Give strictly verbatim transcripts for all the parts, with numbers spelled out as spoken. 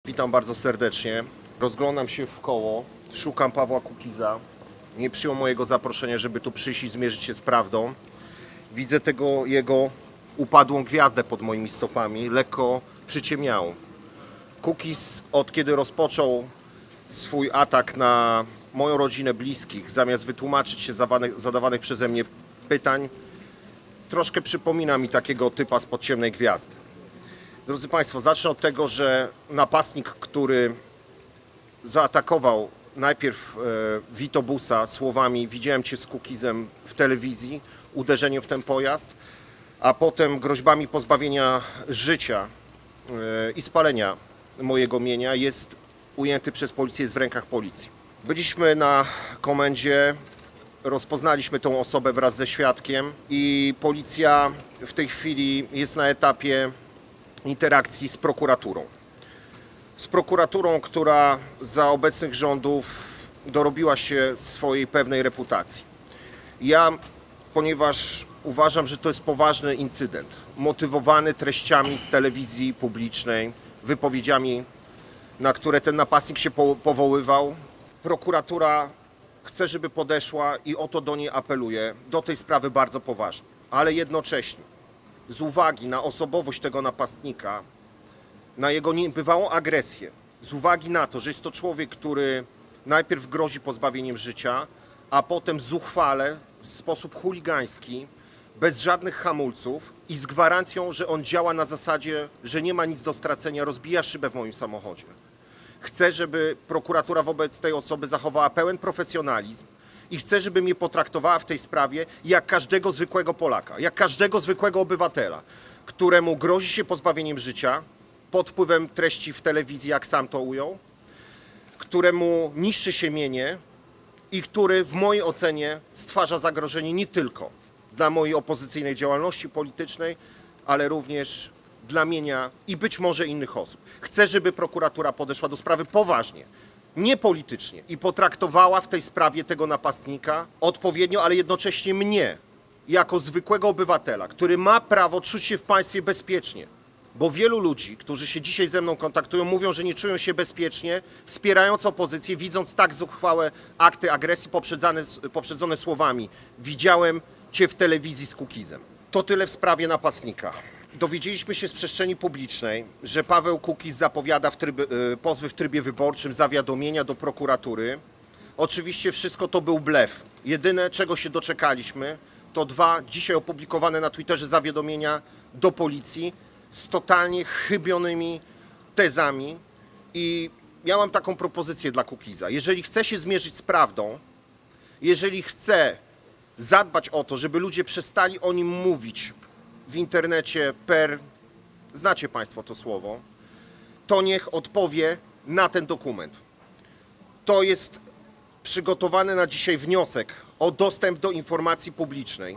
Witam bardzo serdecznie. Rozglądam się w koło, szukam Pawła Kukiza. Nie przyjął mojego zaproszenia, żeby tu przyjść i zmierzyć się z prawdą. Widzę tego jego upadłą gwiazdę pod moimi stopami, lekko przyciemniałą. Kukiz, od kiedy rozpoczął swój atak na moją rodzinę, bliskich, zamiast wytłumaczyć się zadawanych, zadawanych przeze mnie pytań, troszkę przypomina mi takiego typa z podciemnej gwiazdy. Drodzy Państwo, zacznę od tego, że napastnik, który zaatakował najpierw e, Witobusa słowami "widziałem Cię z Kukizem w telewizji", uderzeniem w ten pojazd, a potem groźbami pozbawienia życia e, i spalenia mojego mienia, jest ujęty przez policję, jest w rękach policji. Byliśmy na komendzie, rozpoznaliśmy tą osobę wraz ze świadkiem i policja w tej chwili jest na etapie interakcji z prokuraturą. Z prokuraturą, która za obecnych rządów dorobiła się swojej pewnej reputacji. Ja, ponieważ uważam, że to jest poważny incydent, motywowany treściami z telewizji publicznej, wypowiedziami, na które ten napastnik się powoływał, prokuratura chce, żeby podeszła i o to do niej apeluję, do tej sprawy bardzo poważnie, ale jednocześnie z uwagi na osobowość tego napastnika, na jego niebywałą agresję, z uwagi na to, że jest to człowiek, który najpierw grozi pozbawieniem życia, a potem zuchwale, w sposób chuligański, bez żadnych hamulców i z gwarancją, że on działa na zasadzie, że nie ma nic do stracenia, rozbija szybę w moim samochodzie. Chcę, żeby prokuratura wobec tej osoby zachowała pełen profesjonalizm i chcę, żeby mnie potraktowała w tej sprawie jak każdego zwykłego Polaka, jak każdego zwykłego obywatela, któremu grozi się pozbawieniem życia pod wpływem treści w telewizji, jak sam to ujął, któremu niszczy się mienie i który w mojej ocenie stwarza zagrożenie nie tylko dla mojej opozycyjnej działalności politycznej, ale również dla mienia i być może innych osób. Chcę, żeby prokuratura podeszła do sprawy poważnie, nie politycznie i potraktowała w tej sprawie tego napastnika odpowiednio, ale jednocześnie mnie, jako zwykłego obywatela, który ma prawo czuć się w państwie bezpiecznie. Bo wielu ludzi, którzy się dzisiaj ze mną kontaktują, mówią, że nie czują się bezpiecznie, wspierając opozycję, widząc tak zuchwałe akty agresji poprzedzane, poprzedzone słowami "widziałem Cię w telewizji z Kukizem". To tyle w sprawie napastnika. Dowiedzieliśmy się z przestrzeni publicznej, że Paweł Kukiz zapowiada w trybie, pozwy w trybie wyborczym, zawiadomienia do prokuratury. Oczywiście wszystko to był blef. Jedyne, czego się doczekaliśmy, to dwa dzisiaj opublikowane na Twitterze zawiadomienia do policji z totalnie chybionymi tezami. I ja mam taką propozycję dla Kukiza. Jeżeli chce się zmierzyć z prawdą, jeżeli chce zadbać o to, żeby ludzie przestali o nim mówić w internecie per, znacie Państwo to słowo, to niech odpowie na ten dokument. To jest przygotowany na dzisiaj wniosek o dostęp do informacji publicznej,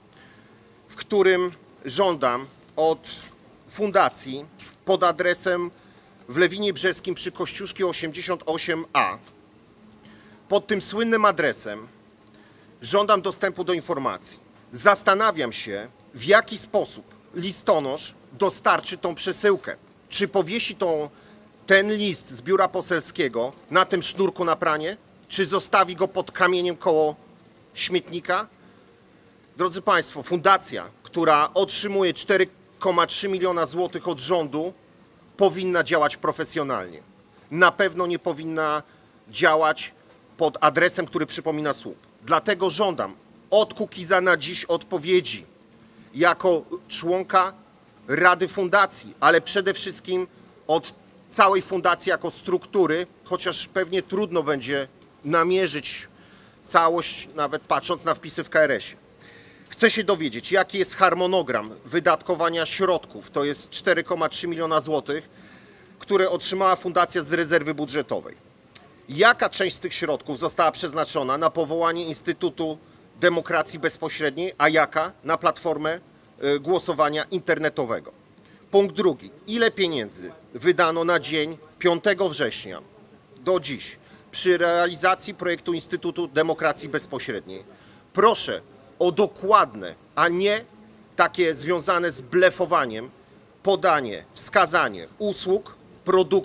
w którym żądam od fundacji pod adresem w Lewinie Brzeskim przy Kościuszki osiemdziesiąt osiem A, pod tym słynnym adresem żądam dostępu do informacji. Zastanawiam się, w jaki sposób listonosz dostarczy tą przesyłkę. Czy powiesi tą, ten list z biura poselskiego na tym sznurku na pranie? Czy zostawi go pod kamieniem koło śmietnika? Drodzy Państwo, fundacja, która otrzymuje cztery przecinek trzy miliona złotych od rządu, powinna działać profesjonalnie. Na pewno nie powinna działać pod adresem, który przypomina słup. Dlatego żądam od Kukiza na dziś odpowiedzi jako członka Rady Fundacji, ale przede wszystkim od całej fundacji jako struktury, chociaż pewnie trudno będzie namierzyć całość, nawet patrząc na wpisy w K R S ie. Chcę się dowiedzieć, jaki jest harmonogram wydatkowania środków, to jest cztery przecinek trzy miliona złotych, które otrzymała fundacja z rezerwy budżetowej. Jaka część z tych środków została przeznaczona na powołanie Instytutu Demokracji Bezpośredniej, a jaka na platformę głosowania internetowego? Punkt drugi. Ile pieniędzy wydano na dzień piątego września do dziś przy realizacji projektu Instytutu Demokracji Bezpośredniej? Proszę o dokładne, a nie takie związane z blefowaniem, podanie, wskazanie usług, produktów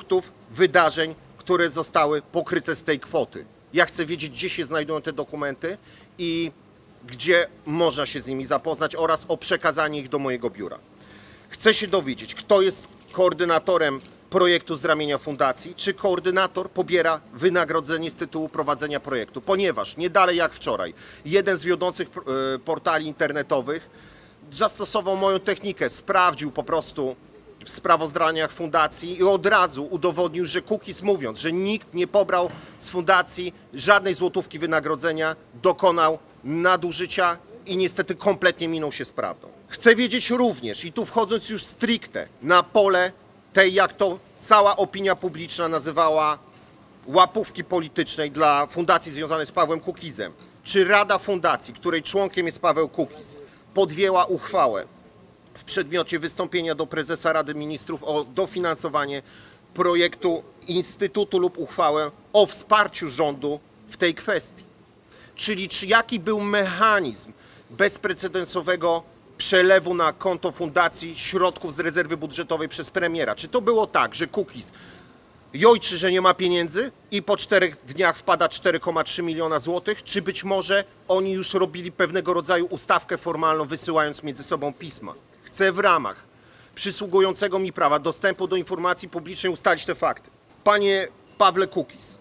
wydarzeń, które zostały pokryte z tej kwoty. Ja chcę wiedzieć, gdzie się znajdują te dokumenty i gdzie można się z nimi zapoznać oraz o przekazanie ich do mojego biura. Chcę się dowiedzieć, kto jest koordynatorem projektu z ramienia fundacji, czy koordynator pobiera wynagrodzenie z tytułu prowadzenia projektu, ponieważ nie dalej jak wczoraj jeden z wiodących portali internetowych zastosował moją technikę, sprawdził po prostu w sprawozdaniach fundacji i od razu udowodnił, że Kukiz, mówiąc, że nikt nie pobrał z fundacji żadnej złotówki wynagrodzenia, dokonał nadużycia i niestety kompletnie minął się z prawdą. Chcę wiedzieć również, i tu wchodząc już stricte na pole tej, jak to cała opinia publiczna nazywała, łapówki politycznej dla fundacji związanej z Pawłem Kukizem, czy Rada Fundacji, której członkiem jest Paweł Kukiz, podjęła uchwałę w przedmiocie wystąpienia do prezesa Rady Ministrów o dofinansowanie projektu instytutu lub uchwałę o wsparciu rządu w tej kwestii. Czyli czy jaki był mechanizm bezprecedensowego przelewu na konto fundacji środków z rezerwy budżetowej przez premiera? Czy to było tak, że Kukiz jojczy, że nie ma pieniędzy i po czterech dniach wpada cztery przecinek trzy miliona złotych, czy być może oni już robili pewnego rodzaju ustawkę formalną, wysyłając między sobą pisma? Chcę w ramach przysługującego mi prawa dostępu do informacji publicznej ustalić te fakty. Panie Pawle Kukiz,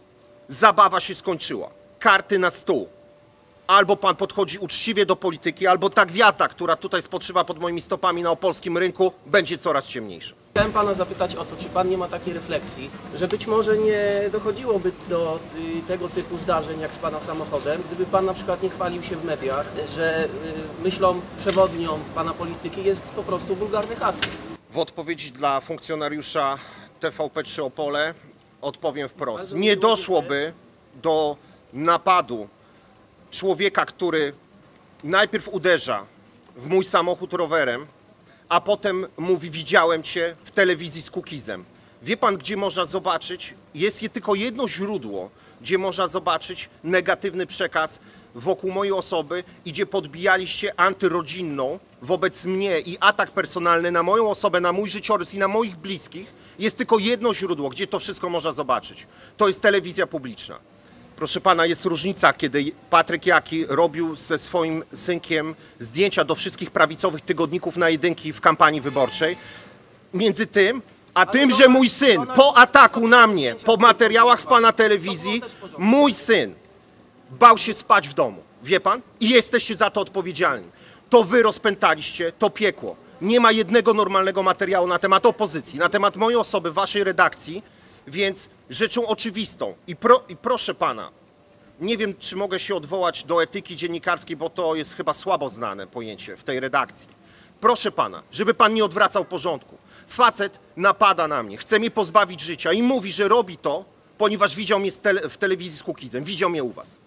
zabawa się skończyła. Karty na stół. Albo pan podchodzi uczciwie do polityki, albo ta gwiazda, która tutaj spoczywa pod moimi stopami na opolskim rynku, będzie coraz ciemniejsza. Chciałem pana zapytać o to, czy pan nie ma takiej refleksji, że być może nie dochodziłoby do y, tego typu zdarzeń jak z pana samochodem, gdyby pan na przykład nie chwalił się w mediach, że y, myślą przewodnią pana polityki jest po prostu wulgarny hasło. W odpowiedzi dla funkcjonariusza T V P trzy Opole odpowiem wprost. Nie doszłoby do napadu człowieka, który najpierw uderza w mój samochód rowerem, a potem mówi: widziałem cię w telewizji z Kukizem. Wie pan, gdzie można zobaczyć? Jest je tylko jedno źródło, gdzie można zobaczyć negatywny przekaz wokół mojej osoby i gdzie podbijaliście antyrodzinną wobec mnie i atak personalny na moją osobę, na mój życiorys i na moich bliskich. Jest tylko jedno źródło, gdzie to wszystko można zobaczyć. To jest telewizja publiczna. Proszę pana, jest różnica, kiedy Patryk Jaki robił ze swoim synkiem zdjęcia do wszystkich prawicowych tygodników na jedynki w kampanii wyborczej, między tym, a tym, że mój syn po ataku na mnie, po materiałach w pana telewizji, mój syn bał się spać w domu. Wie pan? I jesteście za to odpowiedzialni. To wy rozpętaliście to piekło. Nie ma jednego normalnego materiału na temat opozycji, na temat mojej osoby, waszej redakcji. Więc rzeczą oczywistą i, pro, i proszę pana, nie wiem, czy mogę się odwołać do etyki dziennikarskiej, bo to jest chyba słabo znane pojęcie w tej redakcji. Proszę pana, żeby pan nie odwracał porządku. Facet napada na mnie, chce mnie pozbawić życia i mówi, że robi to, ponieważ widział mnie w telewizji z Kukizem, widział mnie u was.